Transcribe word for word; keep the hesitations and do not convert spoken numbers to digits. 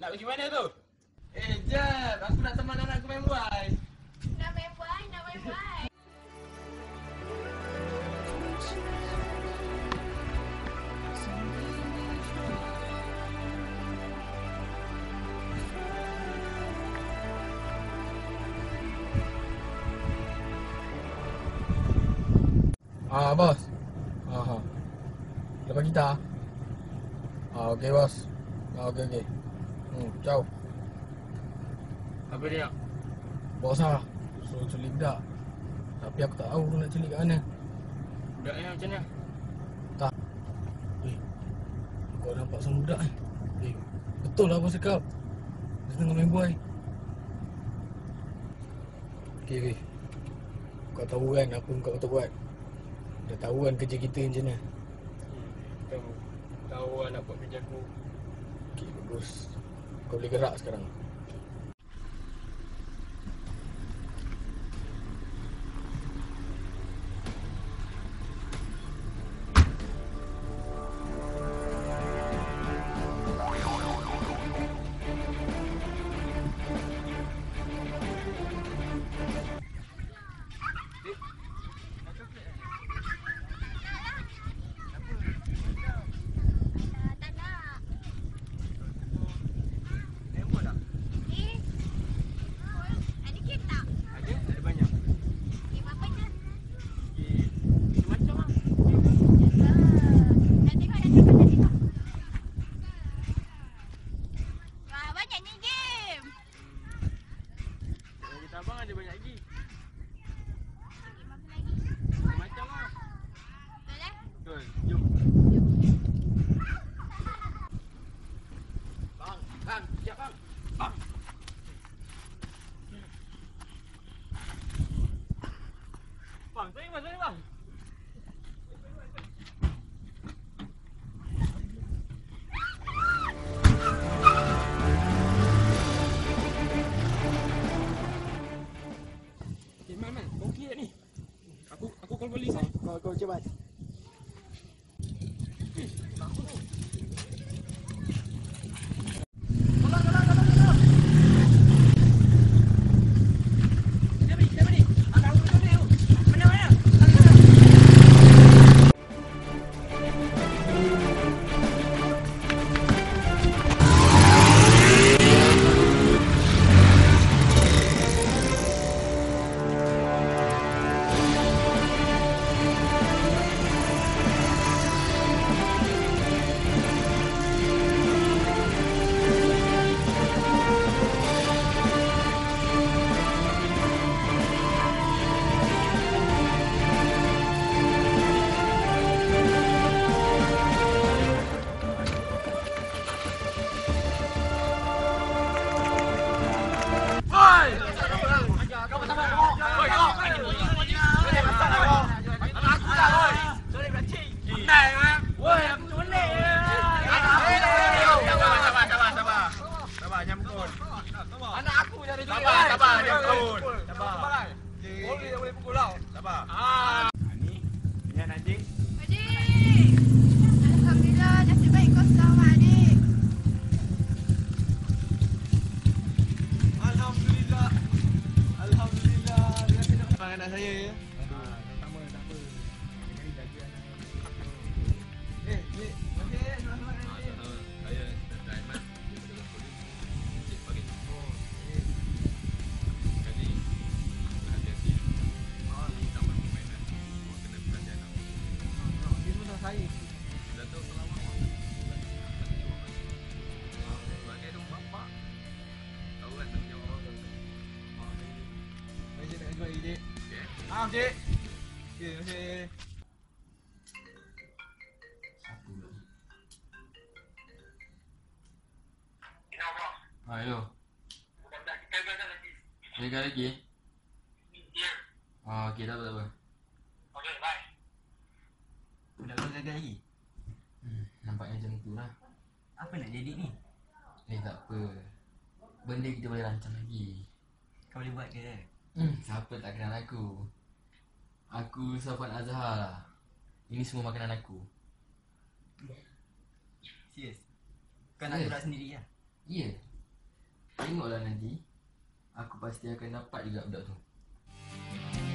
Nak pergi mana tu? Eh, jap. Aku nak teman anak aku main buai. Nak main buai, nak main buai. Ah, bos. Aha. Lepas kita. Ah, okey bos. Ah, okey okey. Hmm, ciao. Apa dia? Bos ah. Suruh culik budak. Tapi aku tak tahu nak culik kat mana. Budaknya macam mana? Tak. Eh. Kau nampak sama budak ni? Eh. Betul lah bos cakap. Dia tengah main buai. Okey okey. Kau tahu kan apa yang kau patut buat. Dah tahu kan kerja kita macam mana. Hmm, tahu. Tahu lah nak buat kerja aku. Okey, bagus. Kau boleh gerak sekarang. Abang ada banyak lagi. Game apa lagi? Macam lah. Betul eh? Betul. Jom. Bang, bang, siap bang. Bang. Bang, sorry bang, sorry bang. Kau polis eh? Kau kau cepat. Tolong, tolong, tolong, tolong. Siapa ni? Siapa ni? Angkat aku tu dia. Mana mana? Anak saya ya. Ah, tak apa, tak apa. Jadi jaga anak. Eh, ni, okey, selamat hari. Saya dah Aiman, dia petugas polis. Cik pagi. Oh, eh. Jadi berhati-hati. Di taman permainan, awak kena perhatian awak. Dia semua dah saya. Dah tahu selama awak sebagai dong bapak, tahu kan tanggungjawab awak. Baik, cik, nak jual lagi, cik. Okey? Ah, cik. Okey, terima kasih. Ah, hello. Jaga lagi? Ya. Ah, okey, tak apa, tak apa. Okey, bye. Budak kau gagal lagi? Hmm, nampaknya macam tu lah. Apa nak jadi ni? Eh, tak apa. Benda kita boleh rancang lagi. Kau boleh buat ke? Hmm, siapa tak kenal aku? Aku Safwan Azhar lah. Ini semua makanan aku. Serius? Kau nak Serius? gerak sendiri lah? Ya. Yeah. Tengoklah nanti. Aku pasti akan dapat juga budak tu.